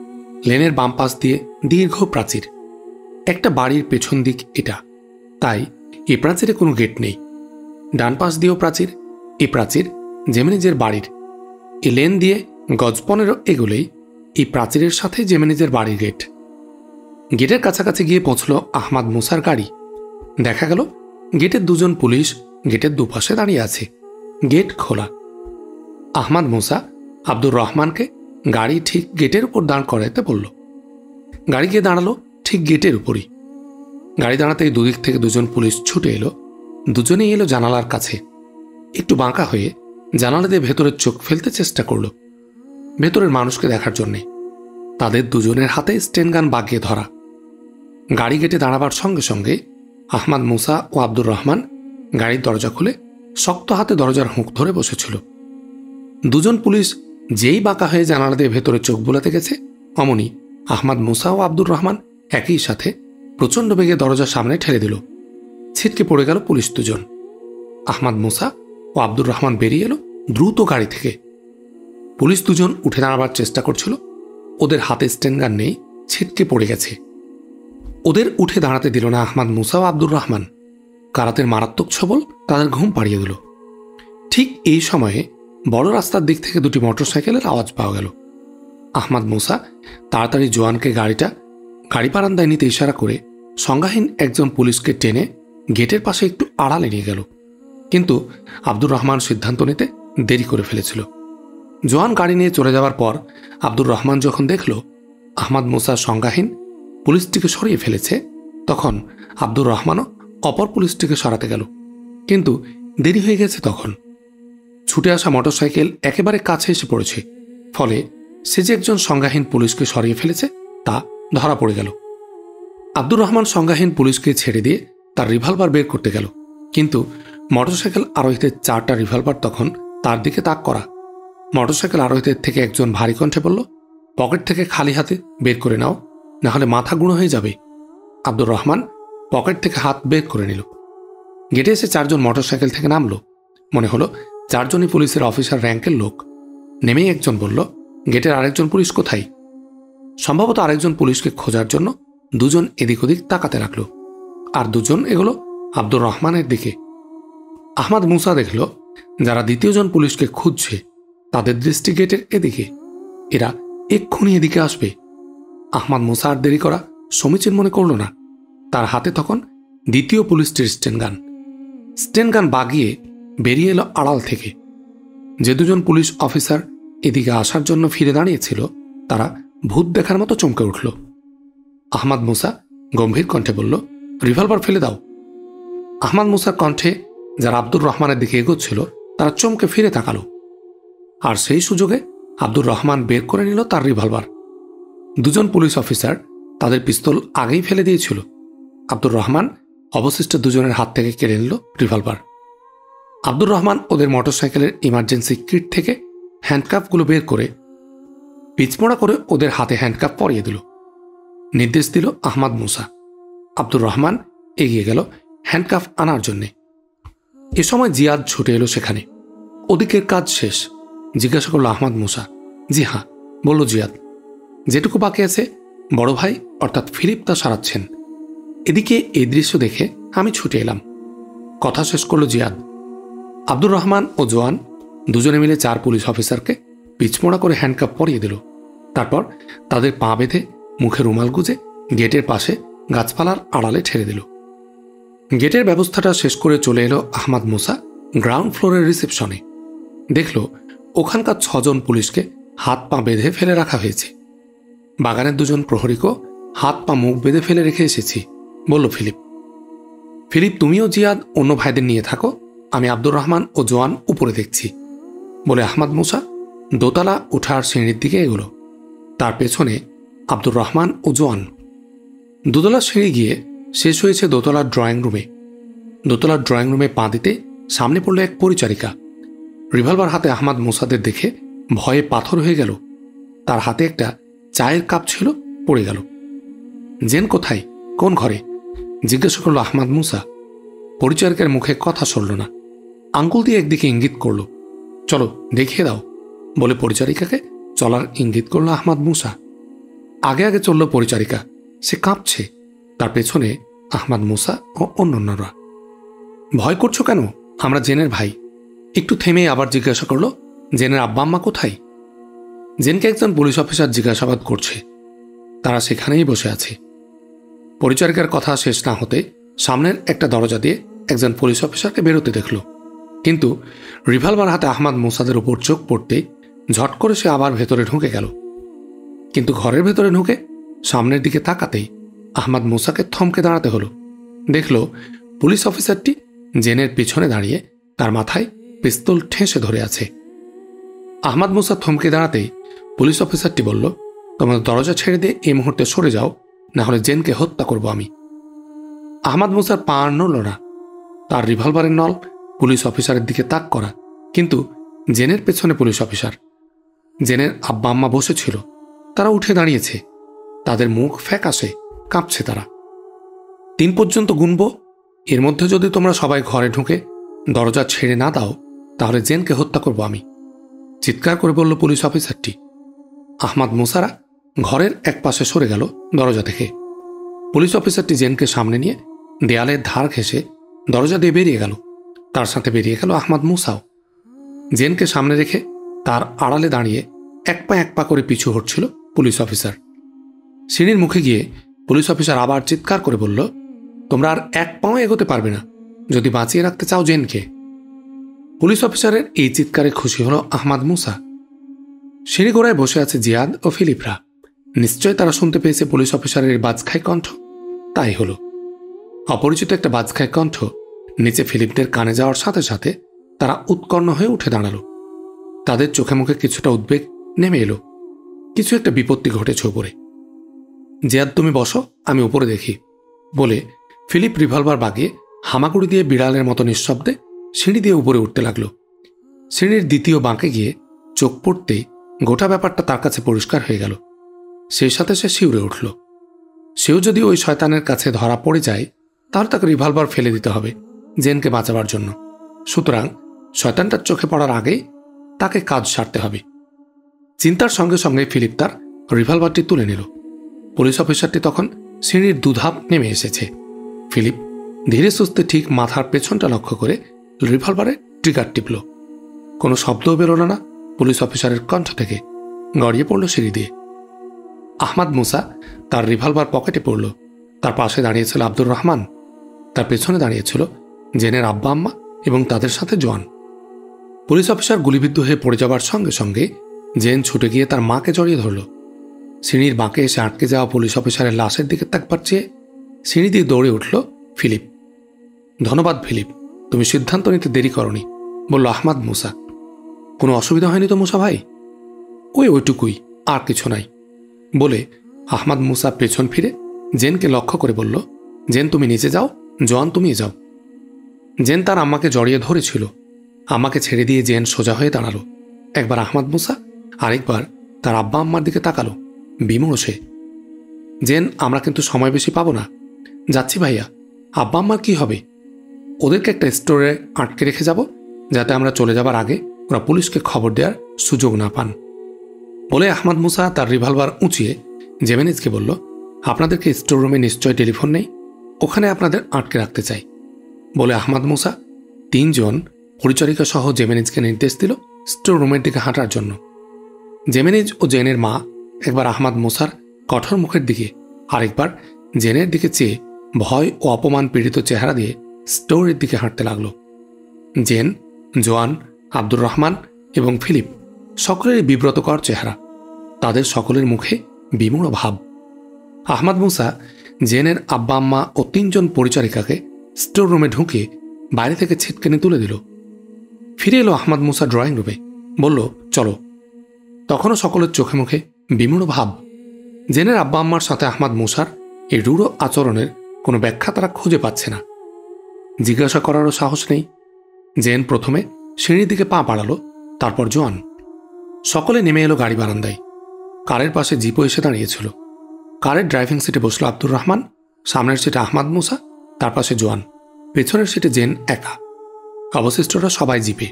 Speaker 1: লেনের বাম পাশ দিয়ে দীর্ঘ প্রাচীর। একটা বাড়ির পেছন দিক এটা, তাই এ প্রাচীরে কোনো গেট নেই। ডান পাশ দিয়েও প্রাচীর। এ প্রাচীর জেমেনিজের বাড়ির। এ লেন দিয়ে গজ 15 এগুলেই এই প্রাচীরের সাথে জেমেনিজের বাড়ির গেট। গেটের কাছাকাছি গিয়ে পৌঁছল আহমাদ মুসার গাড়ি। দেখা গেল গেটের 2 পুলিশ গেটের দুপাশে দাঁড়িয়ে আছে। গেট খোলা। আহমাদ মুসা আব্দুর রহমানকে গাড়ি ঠিক গেটের উপর দাঁড় করাইতে বলল। গাড়ি গিয়ে দাঁড়ালো ঠিক গেটের উপরই। গাড়ি দাঁড়াতেই দুদিক থেকে 2 পুলিশ ছুটে এলো। দুজনেই এলো জানালার কাছে। একটু বাঁকা হয়ে জানালা দিয়ে ভেতরের চোখ ফেলতে চেষ্টা করল, ভেতরের মানুষকে দেখার জন্যে। তাদের 2জনের হাতে স্টেনগান বাগিয়ে ধরা। গাড়ি গেটে দাঁড়াবার সঙ্গে সঙ্গে আহমাদ মুসা ও আব্দুর রহমান গাড়ির দরজা খুলে শক্ত হাতে দরজার হুঁক ধরে বসেছিল। 2 পুলিশ যেই বাঁকা হয়ে জানালা দিয়ে ভেতরে চোখ বোলাতে গেছে, অমনি আহমাদ মুসা ও আব্দুর রহমান একই সাথে প্রচণ্ড বেগে দরজার সামনে ঠেলে দিল। ছিটকে পড়ে গেল পুলিশ 2জন। আহমাদ মুসা ও আব্দুর রহমান বেরিয়ে এলো দ্রুত গাড়ি থেকে। পুলিশ 2জন উঠে দাঁড়াবার চেষ্টা করছিল। ওদের হাতে স্টেনগান নেই, ছিটকে পড়ে গেছে। ওদের উঠে দাঁড়াতে দিল না আহমাদ মুসা ও আব্দুর রহমান। কারাতের মারাত্মক ছবল তাদের ঘুম পাড়িয়ে দিল। ঠিক এই সময়ে বড় রাস্তার দিক থেকে 2টি মোটরসাইকেলের আওয়াজ পাওয়া গেল। আহমাদ মুসা তাড়াতাড়ি জোয়ানকে গাড়ি বারান্দায় নিতে ইশারা করে সংজ্ঞাহীন একজন পুলিশকে টেনে গেটের পাশে একটু আড়ালে নিয়ে গেল। কিন্তু আব্দুর রহমান সিদ্ধান্ত নিতে দেরি করে ফেলেছিল। জোয়ান গাড়ি নিয়ে চলে যাওয়ার পর আব্দুর রহমান যখন দেখল আহমাদ মুসা সংজ্ঞাহীন পুলিশটিকে সরিয়ে ফেলেছে, তখন আব্দুর রহমানও অপর পুলিশটিকে সরাতে গেল। কিন্তু দেরি হয়ে গেছে। তখন ছুটে আসা মোটরসাইকেল একেবারে কাছে এসে পড়েছে। ফলে সে যে একজন সংজ্ঞাহীন পুলিশকে সরিয়ে ফেলেছে তা ধরা পড়ে গেল। আব্দুর রহমান সংজ্ঞাহীন পুলিশকে ছেড়ে দিয়ে তার রিভলভার বের করতে গেল, কিন্তু মোটরসাইকেল আরোহীদের 4টা রিভলভার তখন তার দিকে তাক করা। মোটরসাইকেল আরোহীদের থেকে একজন ভারী কণ্ঠে বলল, পকেট থেকে খালি হাতে বের করে নাও, না হলে মাথা গুঁড়ো হয়ে যাবে। আব্দুর রহমান পকেট থেকে হাত বের করে নিল। গেটে এসে 4জন মোটরসাইকেল থেকে নামলো। মনে হলো 4জনই পুলিশের অফিসার র্যাঙ্কের লোক। নেমেই একজন বলল, গেটের আরেকজন পুলিশ কোথায়? সম্ভবত আরেকজন পুলিশকে খোঁজার জন্য 2জন এদিক ওদিক তাকাতে রাখল, আর 2জন এগুলো আব্দুর রহমানের দিকে। আহমাদ মুসা দেখল যারা 2য় জন পুলিশকে খুঁজছে তাদের দৃষ্টি গেটের এদিকে। এরা এক্ষুনি এদিকে আসবে। আহমাদ মুসা আর দেরি করা সমীচীন মনে করল না। তার হাতে তখন 2য় পুলিশটির স্টেন গান বাগিয়ে বেরিয়ে এলো আড়াল থেকে। যে 2জন পুলিশ অফিসার এদিকে আসার জন্য ফিরে দাঁড়িয়েছিল তারা ভূত দেখার মতো চমকে উঠল। আহমাদ মুসা গম্ভীর কণ্ঠে বলল, রিভলভার ফেলে দাও। আহমাদ মুসার কণ্ঠে যারা আব্দুর রহমানের দিকে এগোচ্ছিল তারা চমকে ফিরে তাকালো, আর সেই সুযোগে আব্দুর রহমান বের করে নিল তার রিভলভার। 2জন পুলিশ অফিসার তাদের পিস্তল আগেই ফেলে দিয়েছিল। আব্দুর রহমান অবশিষ্ট 2জনের হাত থেকে কেড়ে নিল রিভলভার। আব্দুর রহমান ওদের মোটরসাইকেলের ইমার্জেন্সি কিট থেকে হ্যান্ডকাফগুলো বের করে পিচমোড়া করে ওদের হাতে হ্যান্ডকাফ পরিয়ে দিল। নির্দেশ দিল আহমাদ মুসা। আব্দুর রহমান এগিয়ে গেল হ্যান্ডকাফ আনার জন্যে। এ সময় জিয়াদ ছুটে এলো সেখানে। ওদিকের কাজ শেষ? জিজ্ঞাসা করল আহমাদ মুসা। জি হ্যাঁ, বলল জিয়াদ। যেটুকু বাকি আছে বড় ভাই অর্থাৎ ফিলিপ তা সারাচ্ছেন। এদিকে এই দৃশ্য দেখে আমি ছুটে এলাম। কথা শেষ করল জিয়াদ। আব্দুর রহমান ও জোয়ান 2জনে মিলে 4 পুলিশ অফিসারকে পিচমোড়া করে হ্যান্ডকাপ পরিয়ে দিল। তারপর তাদের পা বেঁধে মুখে রুমাল গুজে গেটের পাশে গাছপালার আড়ালে ঠেলে দিল। গেটের ব্যবস্থাটা শেষ করে চলে এলো আহমাদ মুসা গ্রাউন্ড ফ্লোরের রিসেপশনে। দেখল ওখানকার 6জন পুলিশকে হাত পা বেঁধে ফেলে রাখা হয়েছে। বাগানের 2জন প্রহরীকেও হাত পা মুখ বেঁধে ফেলে রেখে এসেছি, বলল ফিলিপ। তুমিও জিয়াদ অন্য ভাইদের নিয়ে থাকো, আমি আব্দুর রহমান ও জোয়ান উপরে দেখছি, বলে আহমাদ মুসা দোতলা ওঠার সিঁড়ির দিকে এগোলো। তার পেছনে আব্দুর রহমান ও জোয়ান। দোতলার সিঁড়ি গিয়ে শেষ হয়েছে দোতলার ড্রয়িং রুমে। দোতলার ড্রয়িং রুমে পা দিতে সামনে পড়ল এক পরিচারিকা। রিভলভার হাতে আহমাদ মুসাদের দেখে ভয়ে পাথর হয়ে গেল। তার হাতে একটা চায়ের কাপ ছিল, পড়ে গেল। জেন কোথায়, কোন ঘরে? জিজ্ঞাসা করল আহমাদ মুসা। পরিচারিকার মুখে কথা সরল না। আঙ্গুল দিয়ে একদিকে ইঙ্গিত করল, চলো দেখিয়ে দাও, বলে পরিচারিকাকে চলার ইঙ্গিত করল আহমাদ মুসা। আগে আগে চলল পরিচারিকা। সে কাঁপছে। তার পেছনে আহমাদ মুসা ও অন্যান্যরা। ভয় করছো কেন? আমরা জেনের ভাই। একটু থেমে আবার জিজ্ঞাসা করল, জেনের আব্বা আম্মা কোথায়? জেনকে একজন পুলিশ অফিসার জিজ্ঞাসাবাদ করছে। তারা সেখানেই বসে আছে। পরিচারিকার কথা শেষ না হতে সামনের একটা দরজা দিয়ে একজন পুলিশ অফিসারকে বেরোতে দেখল, কিন্তু রিভলভার হাতে আহমাদ মুসাদের উপর চোখ পড়তেই ঝট করে সে আবার ভেতরে ঢুকে গেল। কিন্তু ঘরের ভেতরে ঢুকে সামনের দিকে তাকাতেই আহমাদ মুসাকে থমকে দাঁড়াতে হলো। দেখল পুলিশ অফিসারটি জেনের পিছনে দাঁড়িয়ে তার মাথায় পিস্তল ঠেসে ধরে আছে। আহমাদ মুসা থমকে দাঁড়াতেই পুলিশ অফিসারটি বলল, তোমাদের দরজা ছেড়ে দিয়ে এই মুহূর্তে সরে যাও, না হলে জেনকে হত্যা করব আমি। আহমাদ মুসার পা আর নড়ল না। তার রিভলভারের নল পুলিশ অফিসারের দিকে তাক করা, কিন্তু জেনের পেছনে পুলিশ অফিসার। জেনের আব্বা আম্মা বসেছিল, তারা উঠে দাঁড়িয়েছে। তাদের মুখ ফ্যাকাশে, কাঁপছে তারা। 3 পর্যন্ত গুনব, এর মধ্যে যদি তোমরা সবাই ঘরে ঢুকে দরজা ছেড়ে না দাও তাহলে জেনকে হত্যা করব আমি, চিৎকার করে বলল পুলিশ অফিসারটি। আহমাদ মুসারা ঘরের এক পাশে সরে গেল দরজা থেকে। পুলিশ অফিসারটি জেনকে সামনে নিয়ে দেয়ালের ধার ঘেঁষে দরজা দিয়ে বেরিয়ে গেল। তার সাথে বেরিয়ে গেল আহমাদ মুসাও। জেনকে সামনে রেখে তার আড়ালে দাঁড়িয়ে এক পা করে পিছু হটছিল পুলিশ অফিসার। সিঁড়ির মুখে গিয়ে পুলিশ অফিসার আবার চিৎকার করে বলল, তোমরা আর 1 পাও এগোতে পারবে না যদি বাঁচিয়ে রাখতে চাও জেনকে। পুলিশ অফিসারের এই চিৎকারে খুশি হল আহমাদ মুসা। সিঁড়ি গোড়ায় বসে আছে জিয়াদ ও ফিলিপরা। নিশ্চয় তারা শুনতে পেয়েছে পুলিশ অফিসারের বাজখাই কণ্ঠ। তাই হল। অপরিচিত একটা বাজখাই কণ্ঠ নিচে ফিলিপদের কানে যাওয়ার সাথে সাথে তারা উৎকণ্ঠ হয়ে উঠে দাঁড়াল। তাদের চোখে মুখে কিছুটা উদ্বেগ নেমে এলো। কিছু একটা বিপত্তি ঘটেছে ওপরে। জিয়াদ তুমি বসো, আমি উপরে দেখি বলে ফিলিপ রিভলভার বাগিয়ে হামাগুড়ি দিয়ে বিড়ালের মতো নিঃশব্দে সিঁড়ি দিয়ে উপরে উঠতে লাগলো। সিঁড়ির দ্বিতীয় বাঁকে গিয়ে চোখ পড়তেই গোটা ব্যাপারটা তার কাছে পরিষ্কার হয়ে গেল। সেই সাথে সে শিউরে উঠল। সেও যদি ওই শয়তানের কাছে ধরা পড়ে যায় তাহলে তাকে রিভলভার ফেলে দিতে হবে জেনকে বাঁচাবার জন্য। সুতরাং শয়তানটার চোখে পড়ার আগেই তাকে কাজ সারতে হবে। চিন্তার সঙ্গে সঙ্গে ফিলিপ তার রিভলভারটি তুলে নিল। পুলিশ অফিসারটি তখন সিঁড়ির দুধাপ নেমে এসেছে। ফিলিপ ধীরে সুস্থে ঠিক মাথার পেছনটা লক্ষ্য করে রিভলভারে ট্রিগার টিপল। কোনো শব্দও বেরোল না পুলিশ অফিসারের কণ্ঠ থেকে। গড়িয়ে পড়ল সিঁড়ি দিয়ে। আহমাদ মুসা তার রিভলভার পকেটে পড়ল। তার পাশে দাঁড়িয়েছিল আব্দুর রহমান। তার পেছনে দাঁড়িয়েছিল জেনের আব্বা আম্মা এবং তাদের সাথে জোয়ান। পুলিশ অফিসার গুলিবিদ্ধ হয়ে পড়ে যাবার সঙ্গে সঙ্গে জেন ছুটে গিয়ে তার মাকে জড়িয়ে ধরল। সিঁড়ির বাঁকে এসে আটকে যাওয়া পুলিশ অফিসারের লাশের দিকে তাকবার চেয়ে সিঁড়ি দিয়ে দৌড়ে উঠল ফিলিপ। ধন্যবাদ ফিলিপ, তুমি সিদ্ধান্ত নিতে দেরি করনি, বলল আহমাদ মুসা। কোনো অসুবিধা হয়নি তো মুসা ভাই? ওইটুকুই, আর কিছু নাই, বলে আহমাদ মুসা পেছন ফিরে জেনকে লক্ষ্য করে বলল, জেন তুমি নিচে যাও, জোয়ান তুমি যাও। জেন তার আম্মাকে জড়িয়ে ধরেছিল। আম্মাকে ছেড়ে দিয়ে জেন সোজা হয়ে দাঁড়ালো। একবার আহমাদ মুসা, আরেকবার তার আব্বা আম্মার দিকে তাকালো। বিমূঢ় সে। জেন, আমরা কিন্তু সময় বেশি পাবো না। যাচ্ছি ভাইয়া। আব্বা আম্মার কি হবে? ওদেরকে একটা স্টোরে আটকে রেখে যাব, যাতে আমরা চলে যাবার আগে ওরা পুলিশকে খবর দেওয়ার সুযোগ না পান, বলে আহমাদ মুসা তার রিভলভার উঁচিয়ে জেমেনিজকে বলল, আপনাদেরকে স্টোর রুমে নিশ্চয় টেলিফোন নেই, ওখানে আপনাদের আটকে রাখতে চাই। বলে আহমাদ মুসা 3 জন পরিচারিকা সহ জেমেনিজকে নির্দেশ দিল স্টোর রুমের দিকে হাঁটার জন্য। জেমেনিজ ও জেনের মা একবার আহমাদ মুসার কঠোর মুখের দিকে, আরেকবার জেনের দিকে চেয়ে ভয় ও অপমান পীড়িত চেহারা দিয়ে স্টোরের দিকে হাঁটতে লাগল। জেন, জোয়ান, আব্দুর রহমান এবং ফিলিপ সকলেরই বিব্রতকর চেহারা। তাদের সকলের মুখে বিমূঢ় ভাব। আহমাদ মুসা জেনের আব্বা আম্মা ও 3 জন পরিচারিকাকে স্টোর রুমে ঢুকে বাইরে থেকে ছিটকেনে তুলে দিল। ফিরে এলো আহমাদ মুসা ড্রয়িং রুমে, বলল, চলো। তখনও সকলের চোখে মুখে বিমূঢ় ভাব। জেনের আব্বা আম্মার সাথে আহমাদ মুসার এই রূঢ় আচরণের কোনো ব্যাখ্যা তারা খুঁজে পাচ্ছে না। জিজ্ঞাসা করারও সাহস নেই। জেন প্রথমে সিঁড়ির দিকে পা বাড়ালো, তারপর জোয়ান। সকলে নেমে এলো গাড়ি বারান্দায়। কারের পাশে জিপও এসে দাঁড়িয়েছিল। কারের ড্রাইভিং সিটে বসলো আব্দুর রহমান, সামনের সিটে আহমাদ মুসা, তার পাশে জোয়ান, পেছনের সিটে জেন একা। অবশিষ্টরা সবাই জিপে।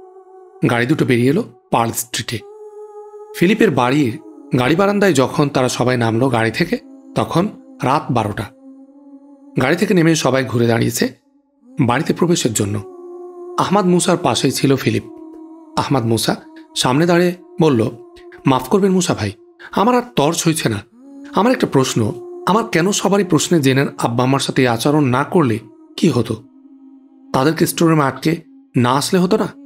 Speaker 1: গাড়ি দুটো বেরিয়ে এলো পার্ল স্ট্রিটে। ফিলিপের বাড়ির গাড়ি বারান্দায় যখন তারা সবাই নামলো গাড়ি থেকে, তখন রাত 12টা। গাড়ি থেকে নেমে সবাই ঘুরে দাঁড়িয়েছে বাড়িতে প্রবেশের জন্য। আহমাদ মুসার পাশেই ছিল ফিলিপ। আহমাদ মুসা সামনে দাঁড়িয়ে বলল, মাফ করবেন মুসা ভাই, আমার আর তর্স হয়েছে না। আমার একটা প্রশ্ন, আমার কেন সবারই প্রশ্নে জেনের আব্বা আম্মার সাথে আচরণ না করলে কি হতো? তাদেরকে স্টোররুমে আটকে না আসলে হতো না?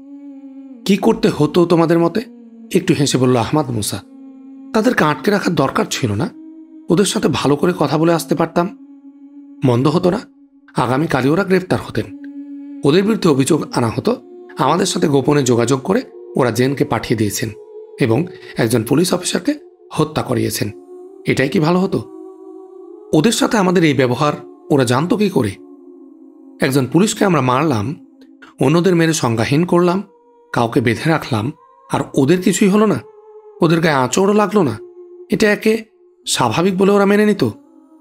Speaker 1: কি করতে হতো তোমাদের মতে? একটু হেসে বলল আহমাদ মুসা। তাদেরকে আটকে রাখার দরকার ছিল না। ওদের সাথে ভালো করে কথা বলে আসতে পারতাম। মন্দ হতো না? আগামীকালই ওরা গ্রেফতার হতেন। ওদের বিরুদ্ধে অভিযোগ আনা হতো আমাদের সাথে গোপনে যোগাযোগ করে ওরা জেনকে পাঠিয়ে দিয়েছেন এবং একজন পুলিশ অফিসারকে হত্যা করিয়েছেন। এটাই কি ভালো হতো? ওদের সাথে আমাদের এই ব্যবহার ওরা জানতো কি করে? একজন পুলিশকে আমরা মারলাম, অন্যদের মেরে সংজ্ঞাহীন করলাম, কাউকে বেঁধে রাখলাম, আর ওদের কিছুই হলো না? ওদের গায়ে আঁচড়ও লাগলো না? এটা একে স্বাভাবিক বলে ওরা মেনে নিত?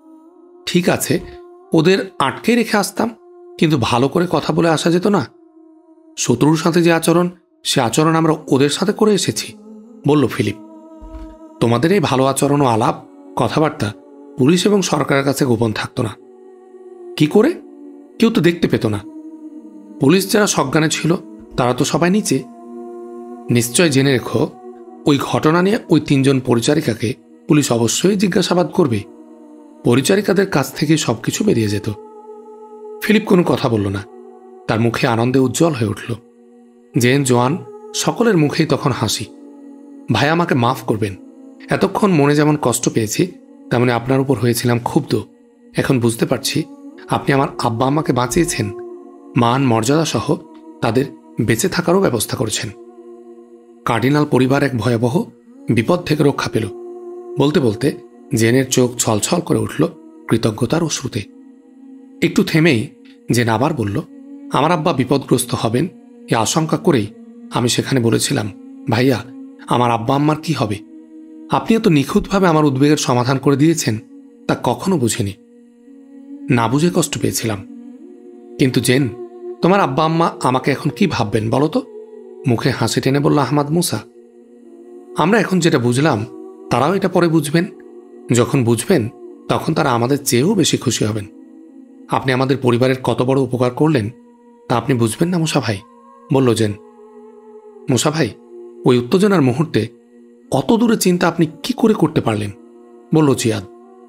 Speaker 1: ঠিক আছে, ওদের আটকে রেখে আসতাম, কিন্তু ভালো করে কথা বলে আসা যেত না? শত্রুর সাথে যে আচরণ, সে আচরণ আমরা ওদের সাথে করে এসেছি, বলল ফিলিপ। তোমাদের এই ভালো আচরণ ও আলাপ কথাবার্তা পুলিশ এবং সরকারের কাছে গোপন থাকতো না। কি করে? কেউ তো দেখতে পেত না। পুলিশ যারা সজ্ঞানে ছিল তারা তো সবাই নিচে। নিশ্চয় জেনে রেখো, ওই ঘটনা নিয়ে ওই 3 জন পরিচারিকাকে পুলিশ অবশ্যই জিজ্ঞাসাবাদ করবে। পরিচারিকাদের কাছ থেকে সবকিছু বেরিয়ে যেত। ফিলিপ কোনো কথা বলল না। তার মুখে আনন্দে উজ্জ্বল হয়ে উঠল। জেন, জোয়ান সকলের মুখেই তখন হাসি। ভাই, আমাকে মাফ করবেন। এতক্ষণ মনে যেমন কষ্ট পেয়েছি, তেমনি আপনার উপর হয়েছিলাম ক্ষুব্ধ। এখন বুঝতে পারছি আপনি আমার আব্বা আম্মাকে বাঁচিয়েছেন, মান মর্যাদা সহ তাদের বেঁচে থাকারও ব্যবস্থা করেছেন। কার্ডিনাল পরিবার এক ভয়াবহ বিপদ থেকে রক্ষা পেল। বলতে বলতে জেনের চোখ ছলছল করে উঠল কৃতজ্ঞতার অশ্রুতে। একটু থেমেই জেন আবার বলল, আমার আব্বা বিপদগ্রস্ত হবেন এ আশঙ্কা করেই আমি সেখানে বলেছিলাম, ভাইয়া আমার আব্বা আম্মার কি হবে? আপনি এত নিখুঁতভাবে আমার উদ্বেগের সমাধান করে দিয়েছেন তা কখনো বুঝিনি। না বুঝে কষ্ট পেয়েছিলাম। কিন্তু জেন, তোমার আব্বা আম্মা আমাকে এখন কি ভাববেন বলো তো? মুখে হাসি টেনে বলল আহমাদ মুসা। আমরা এখন যেটা বুঝলাম তারাও এটা পরে বুঝবেন। যখন বুঝবেন তখন তারা আমাদের চেয়েও বেশি খুশি হবেন। আপনি আমাদের পরিবারের কত বড় উপকার করলেন তা আপনি বুঝবেন না মুসা ভাই, বলল জেন। মুসা ভাই, ওই উত্তেজনার মুহূর্তে অত দূরে চিন্তা আপনি কি করে করতে পারলেন, বলল জিয়াদ।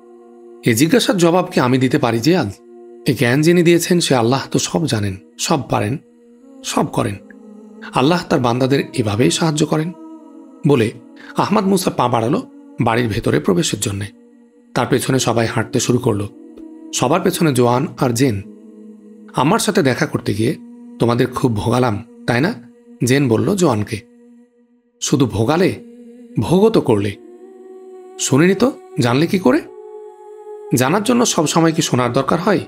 Speaker 1: এ জিজ্ঞাসার জবাব কি আমি দিতে পারি জিয়াদ? এই জ্ঞান যিনি দিয়েছেন সে আল্লাহ তো সব জানেন, সব পারেন, সব করেন। আল্লাহ তার বান্দাদের এভাবেই সাহায্য করেন। বলে আহমাদ মুসা পা বাড়ালো বাড়ির ভেতরে প্রবেশের জন্যে। তার পেছনে সবাই হাঁটতে শুরু করল। সবার পেছনে জোয়ান আর জেন। আমার সাথে দেখা করতে গিয়ে তোমাদের খুব ভোগালাম তাই না? জেন বলল জোয়ানকে। শুধু ভোগালে, ভোগও তো করলে। শুনিনি তো, জানলে কি করে? জানার জন্য সব সময় কি শোনার দরকার হয়?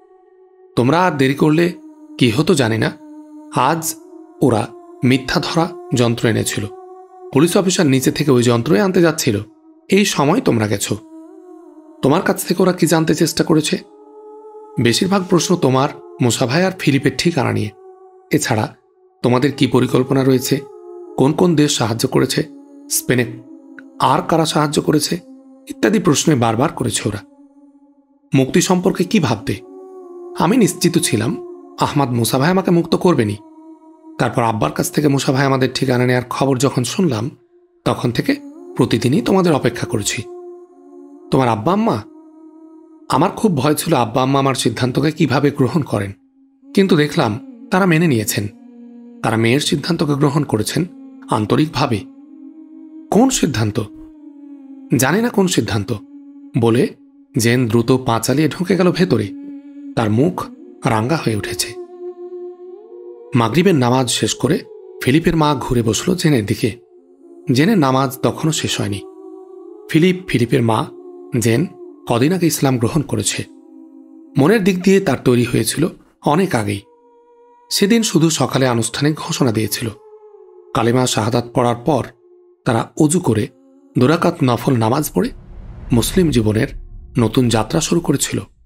Speaker 1: তোমরা আর দেরি করলে কি হতো জানি না। আজ ওরা মিথ্যা ধরা যন্ত্র এনেছিল। পুলিশ অফিসার নিচে থেকে ওই যন্ত্রই আনতে যাচ্ছিল। এই সময় তোমরা গেছো। তোমার কাছ থেকে ওরা কি জানতে চেষ্টা করেছে? বেশিরভাগ প্রশ্ন তোমার, মুসা ভাই আর ফিলিপের ঠিকানা নিয়ে। এছাড়া তোমাদের কি পরিকল্পনা রয়েছে, কোন কোন দেশ সাহায্য করেছে, স্পেনে আর কারা সাহায্য করেছে ইত্যাদি প্রশ্নে বারবার করেছে ওরা। মুক্তি সম্পর্কে কি ভাবতে? আমি নিশ্চিত ছিলাম আহমাদ মুসা ভাই আমাকে মুক্ত করবেনি। তারপর আব্বার কাছ থেকে মুসা ভাই আমাদের ঠিকানা নেওয়ার খবর যখন শুনলাম তখন থেকে প্রতিদিনই তোমাদের অপেক্ষা করেছি। তোমার আব্বা আম্মা? আমার খুব ভয় ছিল আব্বা আম্মা আমার সিদ্ধান্তকে কিভাবে গ্রহণ করেন, কিন্তু দেখলাম তারা মেনে নিয়েছেন। তারা মেয়ের সিদ্ধান্তকে গ্রহণ করেছেন আন্তরিকভাবে। কোন সিদ্ধান্ত? জানি না কোন সিদ্ধান্ত, বলে জেন দ্রুত পা চালিয়ে ঢুকে গেল ভেতরে। তার মুখ রাঙ্গা হয়ে উঠেছে। মাগরিবের নামাজ শেষ করে ফিলিপের মা ঘুরে বসল জেনের দিকে। জেনের নামাজ তখনও শেষ হয়নি। ফিলিপের মা, জেন কদিন আগে ইসলাম গ্রহণ করেছে। মনের দিক দিয়ে তার তৈরি হয়েছিল অনেক আগেই। সেদিন শুধু সকালে আনুষ্ঠানিক ঘোষণা দিয়েছিল। কালেমা শাহাদাত পড়ার পর তারা অজু করে 2 রাকাত নফল নামাজ পড়ে মুসলিম জীবনের নতুন যাত্রা শুরু করেছিল।